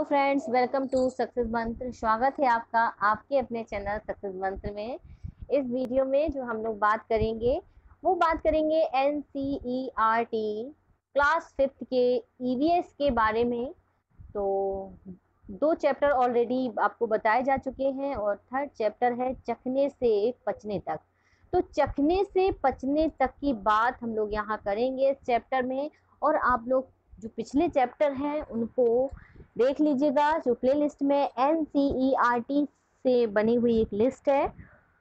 Friends, welcome to success मंत्र। स्वागत है आपका आपके अपने चैनल सक्सेस मंत्र में। इस वीडियो में जो हम लोग बात करेंगे वो बात करेंगे NCERT क्लास 5th के EVS के बारे में। तो 2 चैप्टर ऑलरेडी आपको बताए जा चुके हैं और 3rd चैप्टर है चखने से पचने तक। तो चखने से पचने तक की बात हम लोग यहाँ करेंगे इस चैप्टर में। और आप लोग जो पिछले चैप्टर हैं उनको देख लीजिएगा। जो प्ले लिस्ट में NCERT से बनी हुई एक लिस्ट है,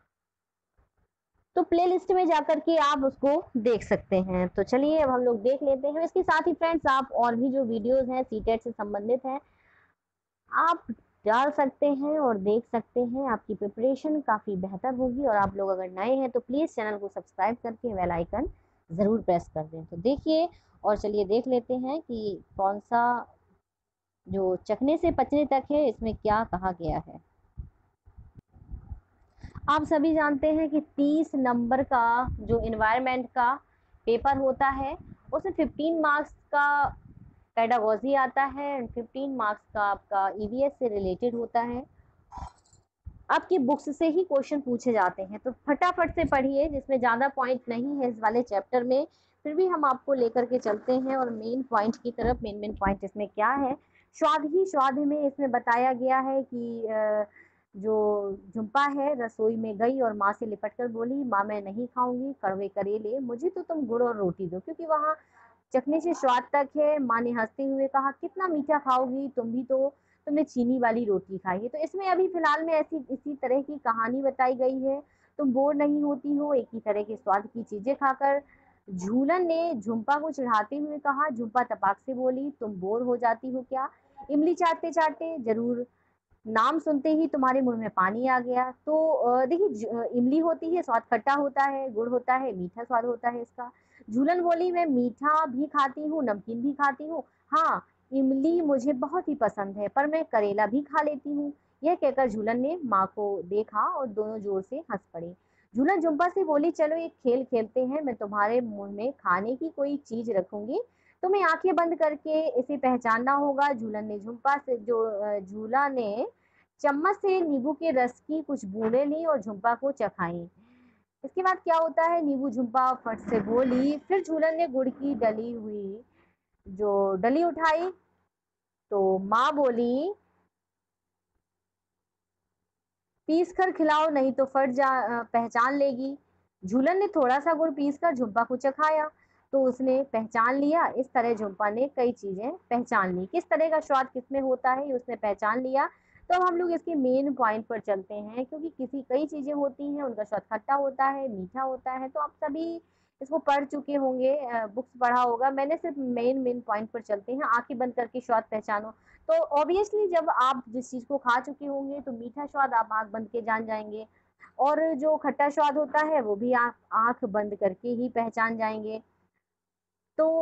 तो प्ले लिस्ट में जाकर के आप उसको देख सकते हैं। तो चलिए अब हम लोग देख लेते हैं। इसके साथ ही फ्रेंड्स, आप और भी जो वीडियोस हैं सीटेट से संबंधित हैं आप डाल सकते हैं और देख सकते हैं। आपकी प्रिपरेशन काफ़ी बेहतर होगी। और आप लोग अगर नए हैं तो प्लीज़ चैनल को सब्सक्राइब करके बेल आइकन ज़रूर प्रेस कर दें। तो देखिए और चलिए देख लेते हैं कि कौन सा जो चखने से पचने तक है इसमें क्या कहा गया है। आप सभी जानते हैं कि 30 नंबर का जो इन्वायरमेंट का पेपर होता है उसमें 15 मार्क्स का पेडागोजी आता है और 15 मार्क्स का आपका EVS से रिलेटेड होता है। आपकी बुक्स से ही क्वेश्चन पूछे जाते हैं, तो फटाफट से पढ़िए। जिसमें ज़्यादा पॉइंट नहीं है इस वाले चैप्टर में, फिर भी हम आपको लेकर के चलते हैं और मेन पॉइंट की तरफ। मेन पॉइंट इसमें क्या है, स्वाद ही स्वाद में इसमें बताया गया है कि जो झुम्पा है रसोई में गई और माँ से लिपट कर बोली, माँ मैं नहीं खाऊंगी कड़वे करेले, मुझे तो तुम गुड़ और रोटी दो। क्योंकि वहाँ चखने से स्वाद तक है। माँ ने हंसते हुए कहा, कितना मीठा खाओगी, तुमने चीनी वाली रोटी खाई है। तो इसमें अभी फिलहाल में इसी तरह की कहानी बताई गई है। तुम बोर नहीं होती हो एक ही तरह के स्वाद की चीजें खाकर। झूलन ने झुम्पा को चिढ़ाते हुए कहा। झुम्पा तपाक से बोली, तुम बोर हो जाती हो क्या? इमली चाटते चाटते जरूर, नाम सुनते ही तुम्हारे मुंह में पानी आ गया। तो देखिए, इमली होती है, स्वाद खट्टा होता है, गुड़ होता है, मीठा स्वाद होता है इसका। झूलन बोली, मैं मीठा भी खाती हूँ, नमकीन भी खाती हूँ। हाँ, इमली मुझे बहुत ही पसंद है, पर मैं करेला भी खा लेती हूँ। यह कहकर झूलन ने माँ को देखा और दोनों जोर से हंस पड़े। झूलन झुम्पा से बोली, चलो एक खेल खेलते हैं। मैं तुम्हारे मुंह में खाने की कोई चीज रखूंगी, तुम्हें आंखें बंद करके इसे पहचानना होगा। झूलन ने झुम्पा से झूला ने चम्मच से नींबू के रस की कुछ बूंदें ली और झुम्पा को चखाई। इसके बाद क्या होता है, नींबू झुम्पा फट से बोली। फिर झूलन ने गुड़ की डली उठाई तो माँ बोली, पीस कर खिलाओ नहीं तो पहचान लेगी। झूलन ने थोड़ा सा गुड़ पीस कर झुम्पा को चखाया तो उसने पहचान लिया। इस तरह झुम्पा ने कई चीजें पहचान ली। किस तरह का स्वाद किसमें होता है ये उसने पहचान लिया। तो अब हम लोग इसके मेन पॉइंट पर चलते हैं, क्योंकि कई चीजें होती हैं उनका स्वाद खट्टा होता है, मीठा होता है। तो आप सभी इसको पढ़ चुके होंगे, बुक्स पढ़ा होगा। मैंने सिर्फ मेन पॉइंट पर चलते हैं। आंखें बंद करके स्वाद पहचानो। तो ऑब्वियसली जब आप जिस चीज को खा चुके होंगे तो मीठा स्वाद आप आंख बंद के जान जाएंगे, और जो खट्टा स्वाद होता है वो भी आप आंख बंद करके ही पहचान जाएंगे। तो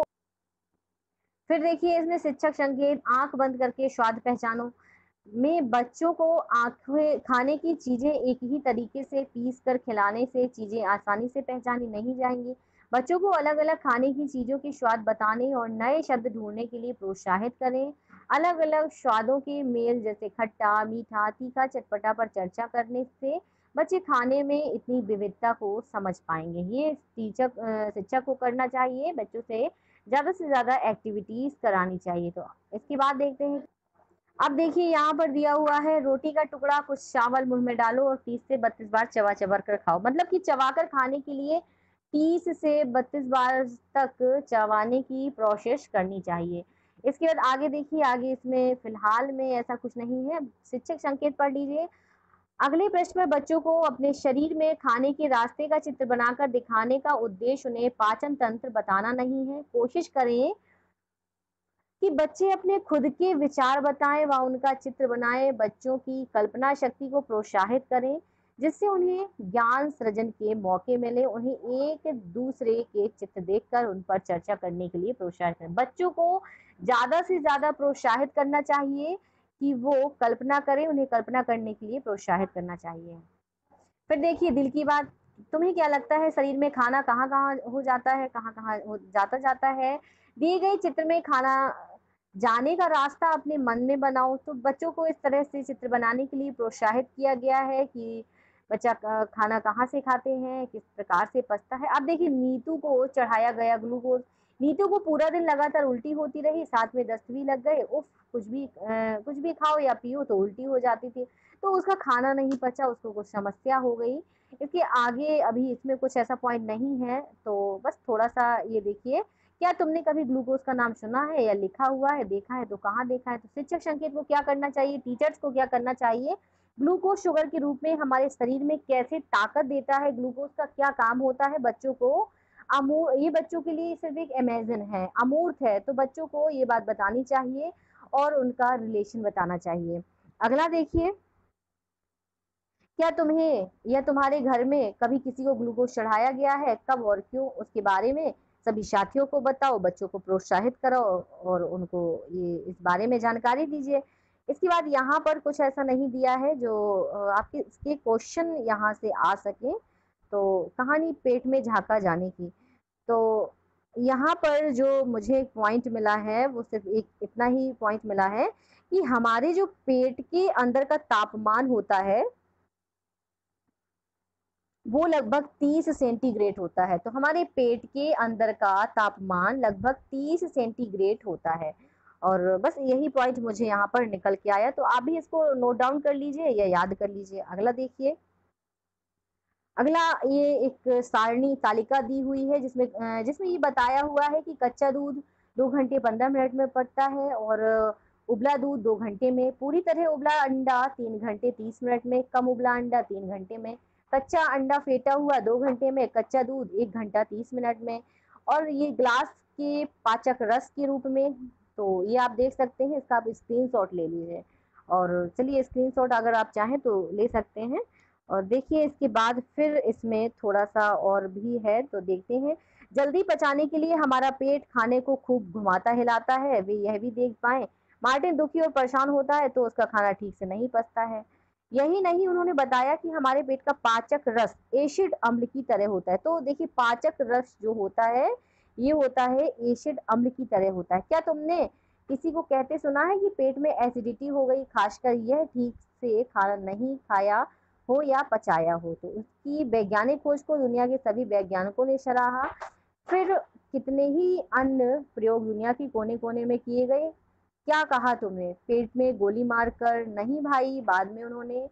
फिर देखिए इसमें शिक्षक संकेत, आंख बंद करके स्वाद पहचानो में बच्चों को आंखें खाने की चीजें एक ही तरीके से पीस कर खिलाने से चीजें आसानी से पहचानी नहीं जाएंगी। बच्चों को अलग अलग खाने की चीजों के स्वाद बताने और नए शब्द ढूंढने के लिए प्रोत्साहित करें। अलग अलग स्वादों के मेल जैसे खट्टा, मीठा, तीखा, चटपटा पर चर्चा करने से बच्चे खाने में इतनी विविधता को समझ पाएंगे। ये शिक्षक को करना चाहिए, बच्चों से ज्यादा एक्टिविटीज करानी चाहिए। तो इसके बाद देखते हैं। अब देखिए यहाँ पर दिया हुआ है, रोटी का टुकड़ा कुछ चावल मुंह में डालो और 30 से 32 बार चबा चबा कर खाओ। मतलब कि चबाकर खाने के लिए 30 से 32 बार तक चबाने की प्रोसेस करनी चाहिए। इसके बाद आगे देखिए, आगे इसमें फिलहाल में ऐसा कुछ नहीं है। शिक्षक संकेत पढ़ लीजिए। अगले प्रश्न में बच्चों को अपने शरीर में खाने के रास्ते का चित्र बनाकर दिखाने का उद्देश्य उन्हें पाचन तंत्र बताना नहीं है। कोशिश करें कि बच्चे अपने खुद के विचार बताएं व उनका चित्र बनाएं। बच्चों की कल्पना शक्ति को प्रोत्साहित करें जिससे उन्हें ज्ञान सृजन के मौके मिले। उन्हें एक दूसरे के चित्र देखकर उन पर चर्चा करने के लिए प्रोत्साहित करें। बच्चों को ज्यादा से ज्यादा प्रोत्साहित करना चाहिए कि वो कल्पना करें, उन्हें कल्पना करने के लिए प्रोत्साहित करना चाहिए। फिर देखिए दिल की बात, तुम्हें क्या लगता है शरीर में खाना कहाँ कहाँ हो जाता है, कहाँ कहाँ हो जाता जाता है? दिए गए चित्र में खाना जाने का रास्ता अपने मन में बनाओ। तो बच्चों को इस तरह से चित्र बनाने के लिए प्रोत्साहित किया गया है कि बच्चा खाना कहाँ से खाते हैं, किस प्रकार से पचता है। अब देखिए नीतू को चढ़ाया गया ग्लूकोज़, नीतू को पूरा दिन लगातार उल्टी होती रही, साथ में दस्त भी लग गए। उफ़! कुछ भी खाओ या पियो तो उल्टी हो जाती थी। तो उसका खाना नहीं पचा, उसको कुछ समस्या हो गई। इसके आगे अभी इसमें कुछ ऐसा पॉइंट नहीं है, तो बस थोड़ा-सा ये देखिए। क्या तुमने कभी ग्लूकोज़ का नाम सुना है या लिखा हुआ है? देखा है तो कहाँ देखा है? तो शिक्षक संकेत को क्या करना चाहिए? टीचर्स को क्या करना चाहिए? ग्लूकोज़ शुगर के रूप में हमारे शरीर में कैसे ताकत देता है? ग्लूकोज़ का क्या काम होता है? बच्चों को ये बच्चों के लिए सिर्फ़ एक अमेज़न है, अमूर्त है, तो बच्चों को ये बात बतानी चाहिए और उनका रिलेशन बताना चाहिए। अगला देखिए, क्या तुम्हें या तुम्हारे घर में कभी किसी को ग्लूकोज़ चढ़ाया गया है? कब और क्यों? उसके बारे में सभी साथियों को बताओ, बच्चों को प्रोत्साहित कराओ और उनको ये इस बारे में जानकारी दीजिए। इसके बाद यहाँ पर कुछ ऐसा नहीं दिया है जो आपके इसके क्वेश्चन यहाँ से आ सकें, तो कहानी पेट में झाँका जाने की। तो यहाँ पर जो मुझे पॉइंट मिला है, वो सिर्फ़ एक इतना ही पॉइंट मिला है कि हमारे जो पेट के अंदर का तापमान होता है, वो लगभग 30 सेंटीग्रेड होता है। तो हमारे पेट के अंदर का तापमान लगभग 30 सेंटीग्रेड होता है। और बस यही पॉइंट मुझे यहाँ पर निकल के आया, तो आप भी इसको नोट डाउन कर लीजिए या याद कर लीजिए। अगला देखिए, अगला ये एक सारणी तालिका दी हुई है जिसमें ये बताया हुआ है कि कच्चा दूध 2 घंटे 15 मिनट में पड़ता है और उबला दूध 2 घंटे में, पूरी तरह उबला अंडा 3 घंटे 30 मिनट में, कम उबला अंडा 3 घंटे में, कच्चा अंडा फेंटा हुआ 2 घंटे में, कच्चा दूध 1 घंटा 30 मिनट में और ये ग्लास के पाचक रस के रूप में। तो ये आप देख सकते हैं, इसका आप स्क्रीनशॉट ले लीजिए और चलिए स्क्रीनशॉट अगर आप चाहें तो ले सकते हैं। और देखिए इसके बाद फिर इसमें थोड़ा-सा और भी है तो देखते हैं। जल्दी पचाने के लिए हमारा पेट खाने को खूब घुमाता-हिलाता है, वे यह भी देख पाएँ। मार्टिन दुखी और परेशान होता है तो उसका खाना ठीक से नहीं पचता है। यही नहीं उन्होंने बताया कि हमारे पेट का पाचक रस एसिड अम्ल की तरह होता है। तो देखिए पाचक रस जो होता है, ये होता है एसिड अम्ल की तरह होता है। क्या तुमने किसी को कहते सुना है कि पेट में एसिडिटी हो गई, खासकर यह ठीक से खाना नहीं खाया हो या पचाया हो? तो उसकी वैज्ञानिक खोज को दुनिया के सभी वैज्ञानिकों ने सराहा। फिर कितने ही अन्य प्रयोग दुनिया के कोने-कोने में किए गए। क्या कहा तुमने? पेट में गोली मारकर? नहीं भाई, बाद में उन्होंने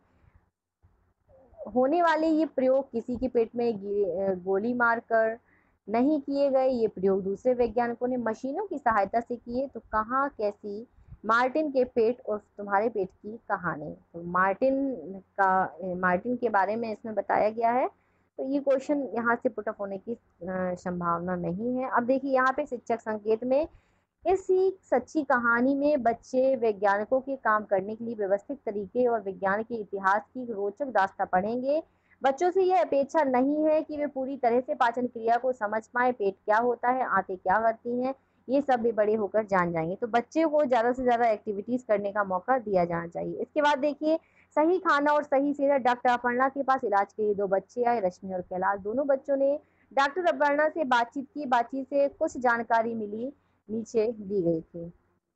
होने वाले ये प्रयोग किसी के पेट में गोली मारकर नहीं किए गए, ये प्रयोग दूसरे वैज्ञानिकों ने मशीनों की सहायता से किए। तो कहाँ कैसी? मार्टिन के पेट और तुम्हारे पेट की कहानी। तो मार्टिन के बारे में इसमें बताया गया है। तो ये क्वेश्चन यहाँ से पुट अप होने की संभावना नहीं है। अब देखिए यहाँ पे शिक्षक संकेत में इसी सच्ची कहानी में बच्चे वैज्ञानिकों के काम करने के लिए व्यवस्थित तरीके और विज्ञान के इतिहास की रोचक दास्तां पढ़ेंगे। बच्चों से यह अपेक्षा नहीं है कि वे पूरी तरह से पाचन क्रिया को समझ पाएं, पेट क्या होता है, आंतें क्या करती हैं, ये सब भी बड़े होकर जान जाएंगे। तो बच्चे को ज़्यादा से ज़्यादा एक्टिविटीज़ करने का मौका दिया जाना चाहिए। इसके बाद देखिए, सही खाना और सही सेहत। डॉक्टर अपर्णा के पास इलाज के लिए 2 बच्चे आए, रश्मि और कैलाश। दोनों बच्चों ने डॉक्टर अपर्णा से बातचीत की, बातचीत से कुछ जानकारी मिली, नीचे दी गई थी।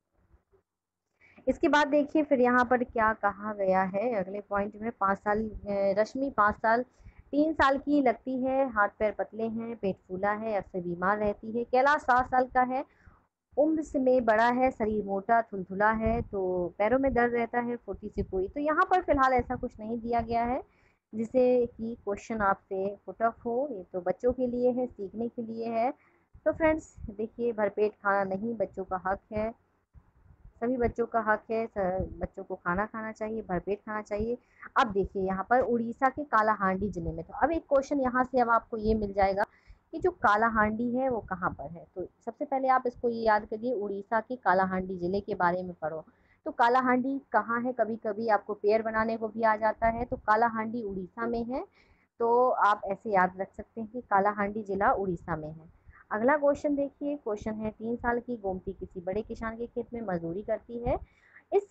इसके बाद देखिए फिर यहाँ पर क्या कहा गया है अगले पॉइंट में। 5 साल रश्मि 5 साल 3 साल की लगती है, हाथ पैर पतले हैं, पेट फूला है, अक्सर बीमार रहती है। कैलाश 7 साल का है, उम्र से में बड़ा है, शरीर मोटा थुलथुला है, तो पैरों में दर्द रहता है, फुर्ती से कोई। तो यहाँ पर फिलहाल ऐसा कुछ नहीं दिया गया है जिसे कि क्वेश्चन आपसे पुट अप हो। ये तो बच्चों के लिए है, सीखने के लिए है। तो फ्रेंड्स देखिए, भरपेट खाना नहीं बच्चों का हक है, सभी बच्चों का हक है, बच्चों को खाना खाना चाहिए, भरपेट खाना चाहिए। अब देखिए यहाँ पर उड़ीसा के कालाहांडी जिले में, तो अब एक क्वेश्चन यहाँ से अब आपको ये मिल जाएगा कि जो कालाहांडी है वो कहाँ पर है। तो सबसे पहले आप इसको ये याद करिए, उड़ीसा के कालाहांडी जिले के बारे में पढ़ो। तो कालाहांडी कहाँ है? कभी कभी आपको पेयर बनाने को भी आ जाता है। तो कालाहांडी उड़ीसा में है। तो आप ऐसे याद रख सकते हैं कि कालाहांडी जिला उड़ीसा में है। अगला क्वेश्चन देखिए, क्वेश्चन है 3 साल की गोमती किसी बड़े किसान के खेत में मजदूरी करती है। इस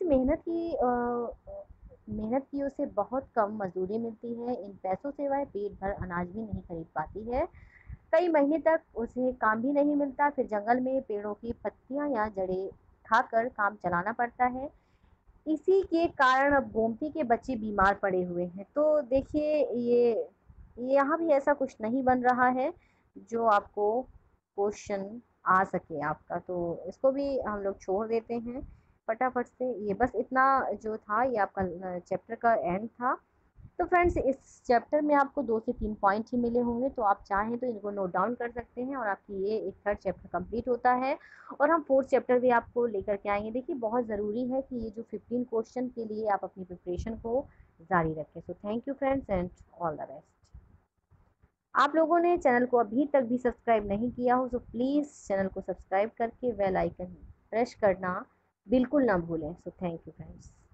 मेहनत की उसे बहुत कम मजदूरी मिलती है। इन पैसों से वह पेट भर अनाज भी नहीं खरीद पाती है। कई महीने तक उसे काम भी नहीं मिलता। फिर जंगल में पेड़ों की पत्तियां या जड़ें दिखाकर काम चलाना पड़ता है। इसी के कारण अब गोमती के बच्चे बीमार पड़े हुए हैं। तो देखिए ये यहाँ भी ऐसा कुछ नहीं बन रहा है जो आपको क्वेश्चन आ सके आपका, तो इसको भी हम लोग छोड़ देते हैं फटाफट से। ये बस इतना जो था ये आपका चैप्टर का एंड था। तो फ्रेंड्स इस चैप्टर में आपको 2 से 3 पॉइंट ही मिले होंगे, तो आप चाहें तो इनको नोट डाउन कर सकते हैं और आपकी ये एक थर्ड चैप्टर कंप्लीट होता है। और हम फोर्थ चैप्टर भी आपको लेकर के आएंगे। देखिए बहुत ज़रूरी है कि ये जो 15 क्वेश्चन के लिए आप अपनी प्रिपरेशन को जारी रखें। So thank you friends and all the best. आप लोगों ने चैनल को अभी तक भी सब्सक्राइब नहीं किया हो तो प्लीज़ चैनल को सब्सक्राइब करके बेल आइकन प्रेस करना बिल्कुल ना भूलें। So thank you friends.